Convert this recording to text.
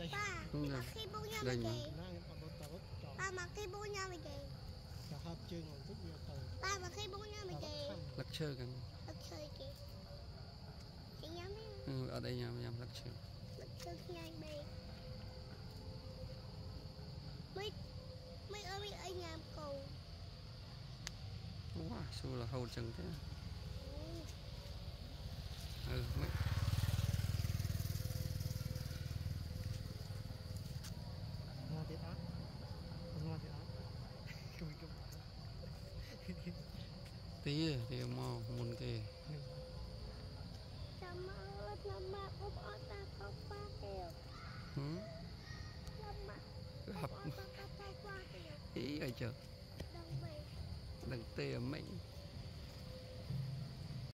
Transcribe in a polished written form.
mà khi bố nhau mày kì ba mà khi bố nhau mày kì ba mà khi bố nhau mày kì lắc chơi kì chị nhắm đi ở đây nhầm lắc chơi nhanh bê mấy ơi anh nhầm cầu wow xu là hầu chân thế mấy ngon thế đó tí thì mò muốn kì chăm ơi làm mà ốp ớt ta không qua kìa làm mà gặp ý ở chợ đừng tê mình